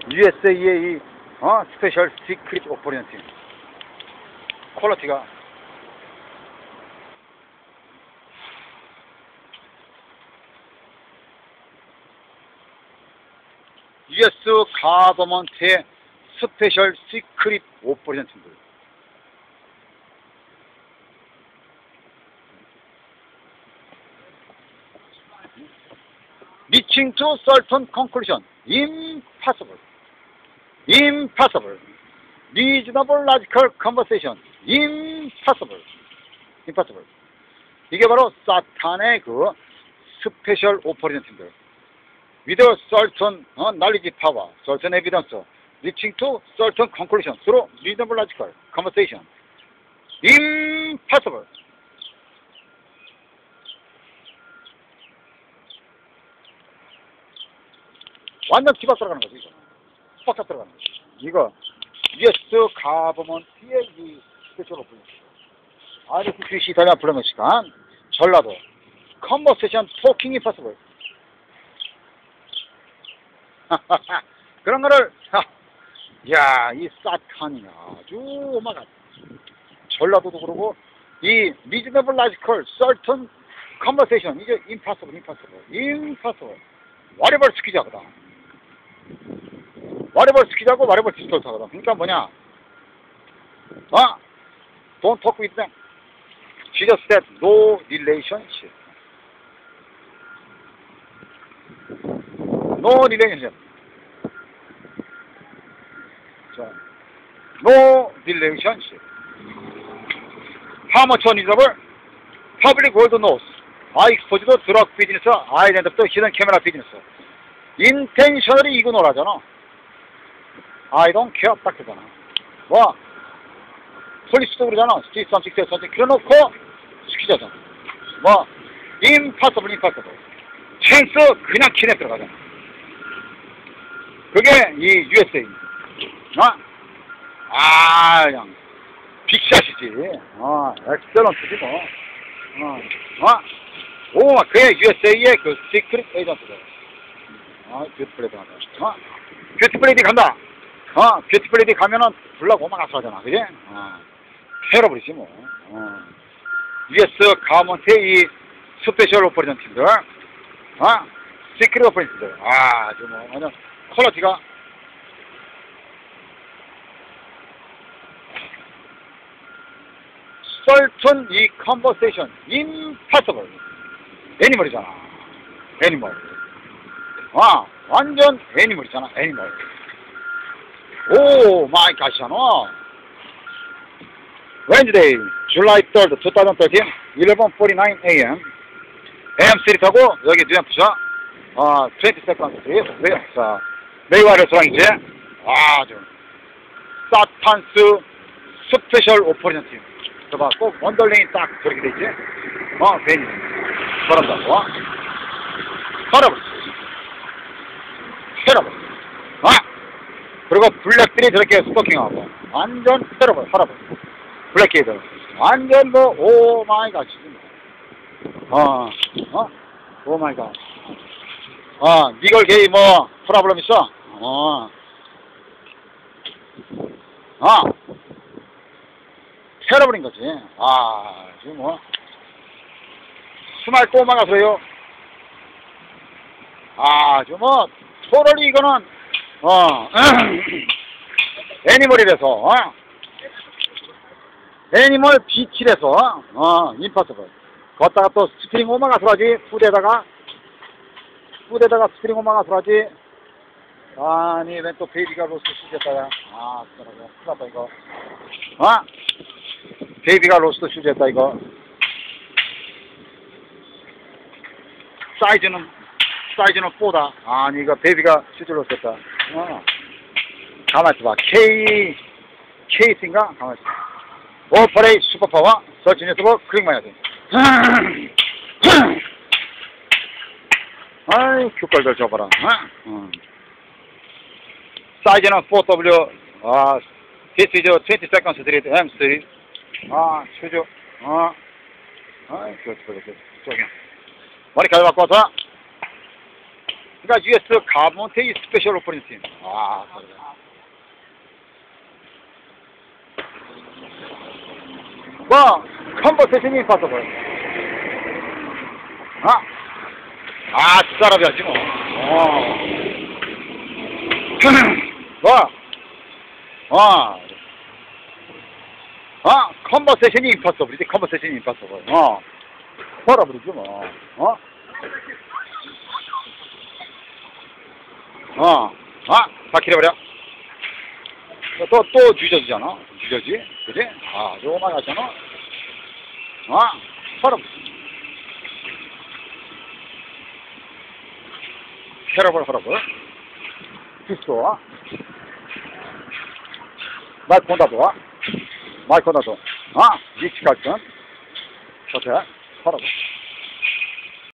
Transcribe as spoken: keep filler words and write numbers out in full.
유에스에이의 이, 어, 스페셜 시크릿 오퍼레이션 팀. 퀄리티가. 유에스 가버먼트의 스페셜 시크릿 오퍼레이션 팀들. Reaching to certain conclusion. Impossible. Impossible. Reasonable logical conversation. Impossible. Impossible. 이게 바로 사탄의 그 스페셜 오퍼레이션 팀들. With a certain uh, knowledge power, certain evidence, reaching to certain conclusion through reasonable logical conversation. Impossible. 완전 뒤바 들어가는 거지, 이거. 빡 들어가는 거지. 이거, 유에스 가버먼트의 이 스페셜 오퍼레이션. 아르티피시 이탈리아 불러놓은 시간. 전라도. 컨버세이션 토킹 임파서블. 그런 거를, 야, 이 사탄이 아주 오마가. 전라도도 그러고, 이 리즈너블 라지컬 certain 컨버세이션. 이게 임파서블, 임파서블, 임파서블. 와리벌 스키자거든. 와리벌 스키자고 와리벌 디스톨트하거든. 그러니까 뭐냐? 어? Don't talk with them. She just said no relationship. No relationship. 자, no relationship. How much unreasonable? Public world knows. I exposed the drug business. I identified the hidden camera business. Intentionally ignore 하잖아. I don't care. 딱 그러잖아. 뭐? 폴리스도 그러잖아. see something, say something. 그래놓고 시키자잖아. 뭐? impossible, impossible. chance 그냥 키네 들어가잖아. 그게 이 유에스에이. 어? 아, 그냥 빅샷이지. 어, 엑셀런트지 뭐. 어, 어? 오, 그게 유에스에이의 그 시크릿 에이전트들. 어, 뷰티플레이디 간다. 어? 뷰티플레이디 간다. 어, 뷰티플레이디 가면은 불나고 오마가스 하잖아. 그지? 어. 테러버리지 뭐. 어. 유에스 가버먼트의 이 스페셜 오퍼레이션 팀들. 어? 시크릿 오퍼레이션 팀들. 아, 아주 뭐, 완전 퀄리티가. certain 이 conversation impossible. 애니멀이잖아. 애니멀. 아, 완전 애니멀이잖아. 애니멀. 오 마이 갓이잖아. Wednesday, July third, twenty thirteen, eleven forty-nine a m 에이엠 쓰리 타고 여기 뉴햄프셔 어, twenty second street. 자, 메이와 레스토랑이지. 아, 좀 사탄스 스페셜 오퍼레이션 팀. 저봐, 꼭 원더레인 딱 저렇게 돼 있지? 어, 괜히. 걸었다고. 어? 걸어버렸어. 테러버렸어. 어? 그리고 블랙들이 저렇게 스토킹하고. 완전 테러버렸어. 살아버렸어. 블랙게이들. 완전 뭐, 오 마이 갓. 어, 어? 오 마이 갓. 어, 니걸 게이 뭐, 프로블럼 있어? 어. 어. 테러버린 거지. 아, 지금 뭐. 스마일 꼬마가 그래요. 아, 지금 뭐, 토럴이 이거는, 어, 애니멀이라서, 어? 애니멀 비치라서, 어, 임파서블. 걷다가 또 스프링 오마가스라지, 푸대다가, 푸대다가 스프링 오마가스라지. 아니, 왜 또 베이비가 로스 수제다야. 아, 그러고, 큰일 났다, 이거. 어? 베이비가 로스트 슈즈했다 이거. 사이즈는 사이즈는 뽀다. 아니 이거 베이비가 슈즈 로스트했다. 어. 가만있어 봐. K 케이스인가? 가만있어. 오퍼레이 슈퍼파워 서치 뉴스버 클릭만 해야 돼. 아이 큐컬들 줘봐라. 어? 어. 사이즈는 포 더블유. 아, this is twenty seconds street 엠 쓰리. 아, 슈즈, 어, 아이, 그렇지, 그렇지, 저기. 머리카락 바꿔서, 그러니까 유에스 가본테이 스페셜 오퍼니티. 아, 그래. 뭐, 컨버세이션이 임파서블. 아, 아, 뒷사람이야지 뭐. 어. 뭐, 어, 어, 컨버세이션이 임파서블이지, 컨버세이션이 임파서블. 어, 뭐라 부르지 뭐. 어? 어, 어, 다 kil해버려. 또, 또 뒤져주잖아. 뒤져지? 그지? 아, 요거만 하잖아. 어, 서럽. 캐러블, 허러블. 피스토. 마이크 콘다도. 마이크 콘다도. 어, 미치 갈전. 셔틀, 서럽.